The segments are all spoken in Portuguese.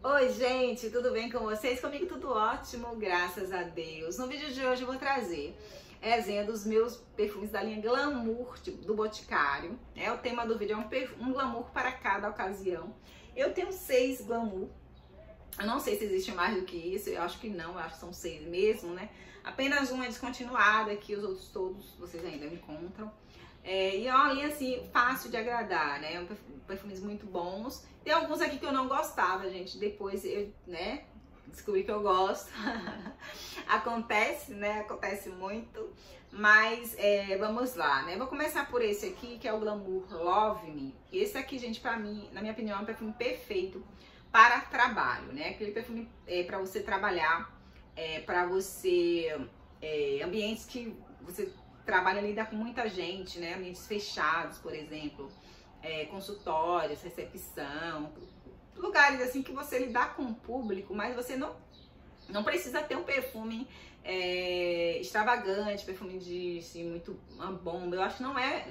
Oi, gente, tudo bem com vocês? Comigo tudo ótimo, graças a Deus. No vídeo de hoje eu vou trazer resenha dos meus perfumes da linha Glamour do Boticário. O tema do vídeo é um glamour para cada ocasião. Eu tenho 6 glamour. Eu não sei se existe mais do que isso, eu acho que não, eu acho que são 6 mesmo, né? Apenas um é descontinuado aqui, os outros todos vocês ainda encontram. E é uma linha assim, fácil de agradar, né? Perfumes muito bons. Tem alguns aqui que eu não gostava, gente. Depois eu, descobri que eu gosto. Acontece, né? Acontece muito. Mas vamos lá, né? Vou começar por esse aqui, que é o Glamour Love Me. Esse aqui, gente, pra mim, na minha opinião, é um perfume perfeito para trabalho, né? Aquele perfume para você trabalhar, para você... ambientes que você trabalha e lida com muita gente, né? Ambientes fechados, por exemplo, consultórios, recepção, lugares assim que você lidar com o público, mas você não precisa ter um perfume extravagante, perfume de assim, muito uma bomba. Eu acho que não é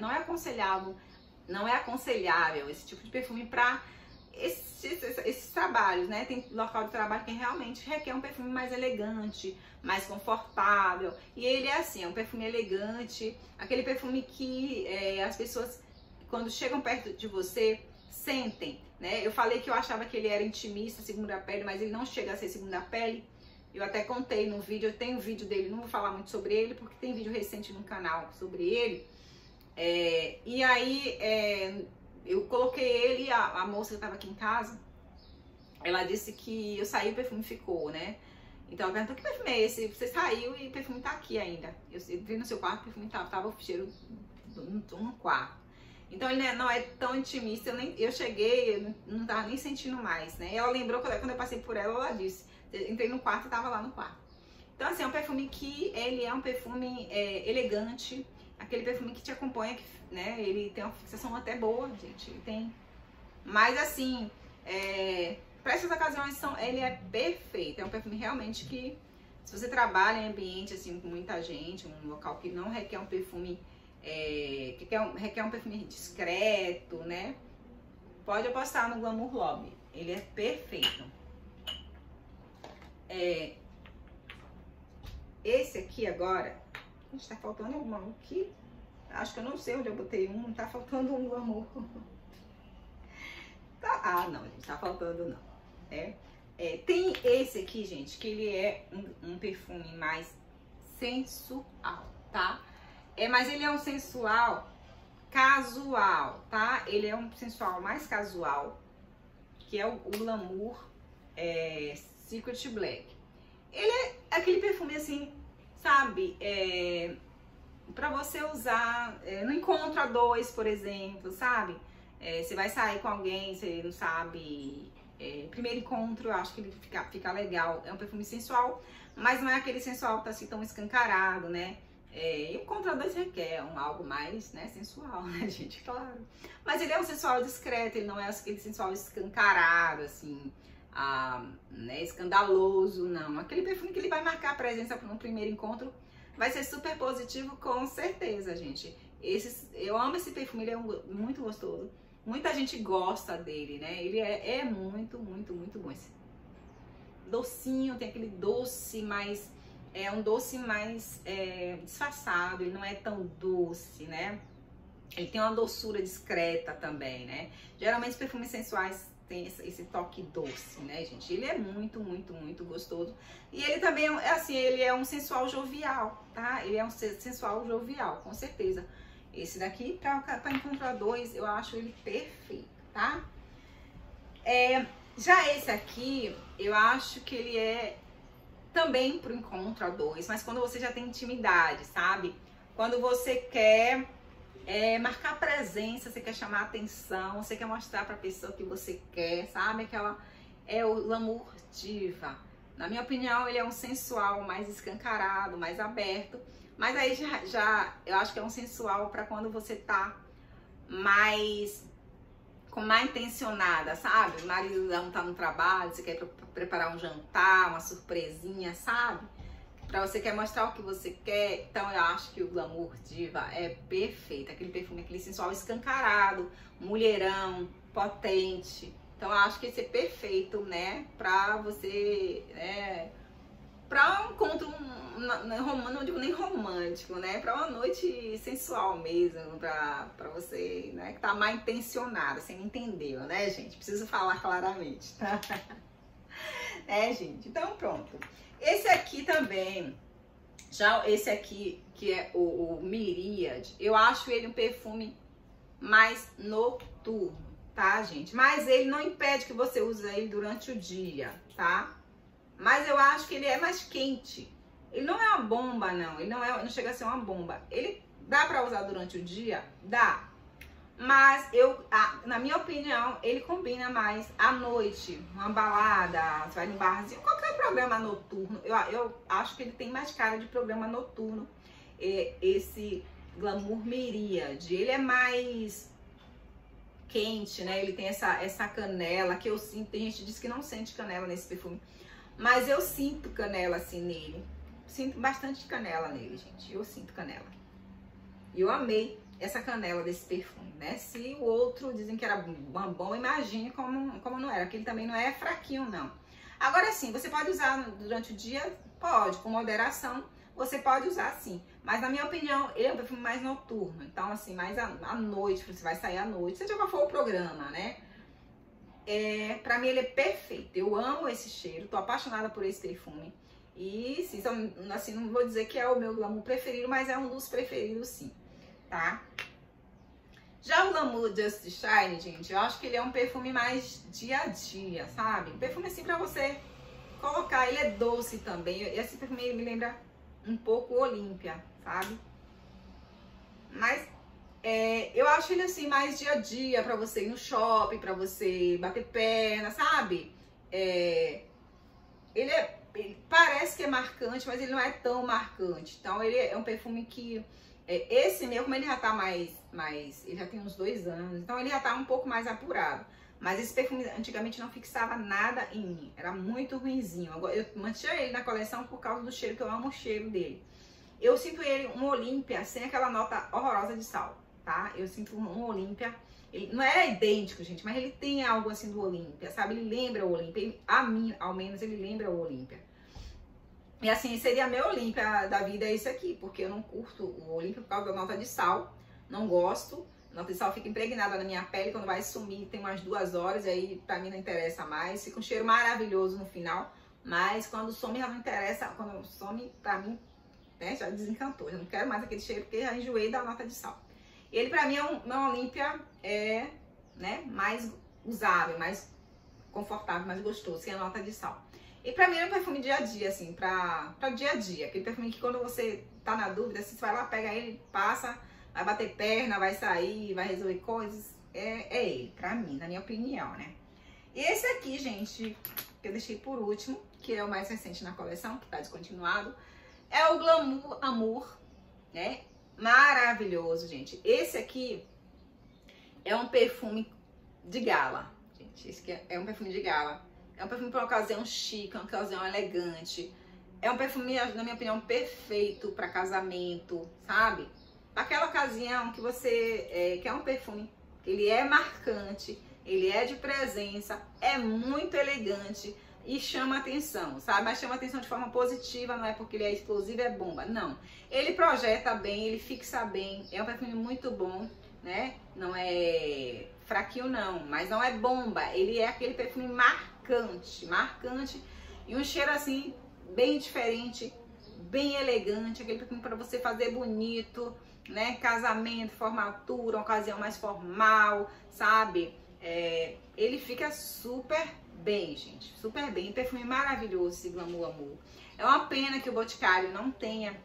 aconselhável esse tipo de perfume para esses trabalhos, né? Tem local de trabalho que realmente requer um perfume mais elegante, mais confortável. E ele é assim, é um perfume elegante, aquele perfume que as pessoas, quando chegam perto de você, sentem, né? Eu falei que eu achava que ele era intimista, segunda pele, mas ele não chega a ser segunda pele. Eu até contei no vídeo, eu tenho um vídeo dele, não vou falar muito sobre ele, porque tem vídeo recente no canal sobre ele. E aí... eu coloquei ele, a moça que estava aqui em casa, ela disse que eu saí e o perfume ficou, né? Então ela perguntou, que perfume é esse? Você saiu e o perfume tá aqui ainda. Eu vi no seu quarto, o perfume tava o cheiro no quarto. Então ele não é tão intimista, eu cheguei, eu não tava nem sentindo mais, né? Ela lembrou, quando eu passei por ela disse, entrei no quarto e tava lá no quarto. Então assim, é um perfume que ele é um perfume elegante, aquele perfume que te acompanha, né? Ele tem uma fixação até boa, gente. Ele tem. Mas assim, para essas ocasiões ele é perfeito. É um perfume realmente que, se você trabalha em ambiente assim com muita gente, um local que não requer um perfume, requer um perfume discreto, né? Pode apostar no Glamour Love. Ele é perfeito. Esse aqui agora. Tá faltando alguma aqui. Acho que eu não sei onde eu botei um. Tá faltando um glamour. Não, gente, tá faltando não. Tem esse aqui, gente, que ele é um perfume mais sensual, tá? Mas ele é um sensual casual, tá? Ele é um sensual mais casual, que é o Glamour Secret Black. Ele é aquele perfume assim, sabe, pra você usar no encontro a dois, por exemplo, sabe? Você vai sair com alguém, você não sabe, primeiro encontro, eu acho que ele fica legal. É um perfume sensual, mas não é aquele sensual que tá assim tão escancarado, né? E o encontro a dois requer algo mais, né, sensual, né, gente? Claro. Mas ele é um sensual discreto, ele não é aquele sensual escancarado, assim, né, escandaloso, não. Aquele perfume que ele vai marcar a presença no primeiro encontro vai ser super positivo, com certeza, gente. Eu amo esse perfume, ele é muito gostoso. Muita gente gosta dele, né? Ele é muito, muito, muito bom. Esse docinho, tem aquele doce mais... É um doce mais disfarçado, ele não é tão doce, né? Ele tem uma doçura discreta também, né? Geralmente os perfumes sensuais tem esse toque doce, né, gente? Ele é muito, muito, muito gostoso. E ele também é assim, ele é um sensual jovial, tá? Ele é um sensual jovial, com certeza. Esse daqui, pra encontrar dois, eu acho ele perfeito, tá? Já esse aqui, eu acho que ele é também pro encontro a dois, mas quando você já tem intimidade, sabe? Quando você quer... marcar presença, você quer chamar atenção, você quer mostrar pra pessoa que você quer, sabe? O Glamour Diva. Na minha opinião, ele é um sensual mais escancarado, mais aberto, mas aí já eu acho que é um sensual pra quando você tá mais intencionada, sabe? O marido não tá no trabalho, você quer preparar um jantar, uma surpresinha, sabe? Pra você quer mostrar o que você quer, então eu acho que o Glamour Diva é perfeito. Aquele perfume, aquele sensual escancarado, mulherão, potente. Então Então eu acho que esse é perfeito, né, pra você, pra um encontro, não digo nem romântico, né, pra uma noite sensual mesmo, pra você, né, que tá mal intencionada, você me entendeu, né, gente? Preciso falar claramente, tá? Gente, então pronto. Esse aqui também, já esse aqui, que é o Myriad, eu acho ele um perfume mais noturno, tá, gente? Mas ele não impede que você use ele durante o dia, tá? Mas eu acho que ele é mais quente. Ele não é uma bomba, não. Ele não chega a ser uma bomba. Ele dá pra usar durante o dia? Dá. Mas na minha opinião, ele combina mais à noite, uma balada, você vai no barzinho, qualquer programa noturno. Eu acho que ele tem mais cara de programa noturno. Esse Glamour Myriad, ele é mais quente, né? Ele tem essa canela que eu sinto. Tem gente que diz que não sente canela nesse perfume, mas eu sinto canela assim nele. Sinto bastante canela nele, gente. Eu sinto canela. E eu amei essa canela desse perfume, né? Se o outro dizem que era bom, imagine como não era. Aquele também não é fraquinho, não. Agora sim, você pode usar durante o dia? Pode, com moderação. Você pode usar sim. Mas na minha opinião, ele é um perfume mais noturno. Então, assim, mais à noite, você vai sair à noite, seja qual for o programa, né? Pra mim ele é perfeito. Eu amo esse cheiro, tô apaixonada por esse perfume. E sim, assim, não vou dizer que é o meu glamour preferido, mas é um dos preferidos sim, tá? Já o Glamour Just Shine, gente, eu acho que ele é um perfume mais dia a dia, sabe? Um perfume assim pra você colocar, ele é doce também. Esse perfume me lembra um pouco Olímpia, sabe? Mas eu acho ele assim mais dia a dia pra você ir no shopping, pra você bater perna, sabe? Ele parece que é marcante, mas ele não é tão marcante. Então ele é um perfume que esse meu, como ele já tá mais ele já tem uns 2 anos, então ele já tá um pouco mais apurado. Mas esse perfume antigamente não fixava nada em mim, era muito ruinzinho. Eu mantinha ele na coleção por causa do cheiro, que eu amo o cheiro dele. Eu sinto ele um Olímpia sem aquela nota horrorosa de sal, tá? Eu sinto um Olímpia, ele não é idêntico, gente, mas ele tem algo assim do Olímpia, sabe? Ele lembra o Olímpia, a mim, ao menos, ele lembra o Olímpia. E assim, seria meu Olímpia da vida esse aqui, porque eu não curto o Olímpia por causa da nota de sal, não gosto. A nota de sal fica impregnada na minha pele, quando vai sumir tem umas 2 horas, e aí pra mim não interessa mais. Fica um cheiro maravilhoso no final, mas quando some já não interessa, quando some pra mim, né, já desencantou. Eu não quero mais aquele cheiro, porque já enjoei da nota de sal. Ele pra mim é um Olímpia né, mais usável, mais confortável, mais gostoso, sem a nota de sal. E pra mim é um perfume dia a dia, assim, pra dia a dia. Aquele perfume que quando você tá na dúvida, você vai lá, pega ele, passa, vai bater perna, vai sair, vai resolver coisas. É ele, pra mim, na minha opinião, né? E esse aqui, gente, que eu deixei por último, que é o mais recente na coleção, que tá descontinuado, é o Glamour Amour, né? Maravilhoso, gente. Esse aqui é um perfume de gala, gente. Esse aqui é um perfume de gala. É um perfume para uma ocasião chique, uma ocasião elegante. É um perfume, na minha opinião, perfeito para casamento, sabe? Aquela ocasião que você quer um perfume, ele é marcante, ele é de presença, é muito elegante e chama atenção, sabe? Mas chama atenção de forma positiva, não é porque ele é explosivo, é bomba, não. Ele projeta bem, ele fixa bem, é um perfume muito bom, né? Não é fraquinho não, mas não é bomba, ele é aquele perfume marcante e um cheiro assim bem diferente, bem elegante, aquele perfume para você fazer bonito, né? Casamento, formatura, uma ocasião mais formal, sabe? Ele fica super bem, gente, super bem. Perfume maravilhoso esse Glamour Amour. É uma pena que o Boticário não tenha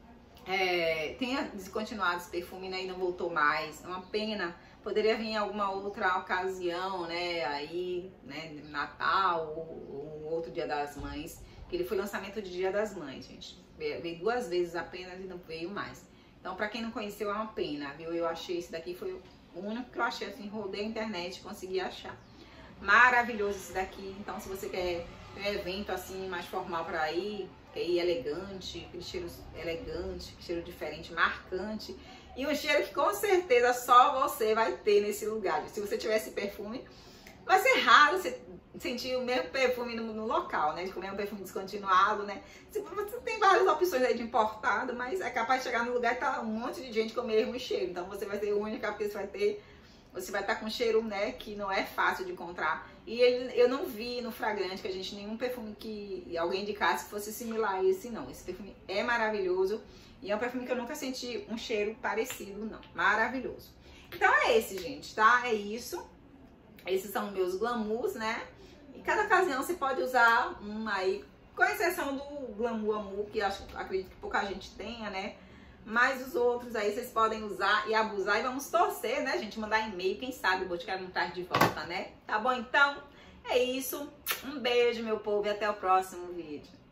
descontinuado esse perfume, né, e não voltou mais. É uma pena. Poderia vir em alguma outra ocasião, né, aí, né, Natal ou outro Dia das Mães, que ele foi lançamento de Dia das Mães, gente. Veio 2 vezes apenas e não veio mais. Então, pra quem não conheceu, é uma pena, viu? Eu achei esse daqui, foi o único que eu achei, assim, rodei a internet e consegui achar. Maravilhoso esse daqui. Então, se você quer um evento, assim, mais formal pra ir, quer ir elegante, aquele cheiro elegante, cheiro diferente, marcante. E um cheiro que com certeza só você vai ter nesse lugar. Se você tiver esse perfume, Vai ser raro você sentir o mesmo perfume no local, né? De comer um perfume descontinuado, né? Você tem várias opções aí de importado, mas é capaz de chegar no lugar e tá um monte de gente com o mesmo cheiro. Então você vai ser única, porque você vai estar com um cheiro, né, que não é fácil de encontrar. E eu não vi no Fragrante que a gente nenhum perfume que alguém indicasse que fosse similar a esse, não. Esse perfume é maravilhoso e é um perfume que eu nunca senti um cheiro parecido, não. Maravilhoso. Então é esse, gente, tá? É isso. Esses são meus glamours, né? Em cada ocasião você pode usar um aí, com exceção do Glamour Amour, que acredito que pouca gente tenha, né? Mas os outros aí vocês podem usar e abusar. E vamos torcer, né, gente? Mandar e-mail, quem sabe o Boticário não traz de volta, né? Tá bom? Então, é isso. Um beijo, meu povo, e até o próximo vídeo.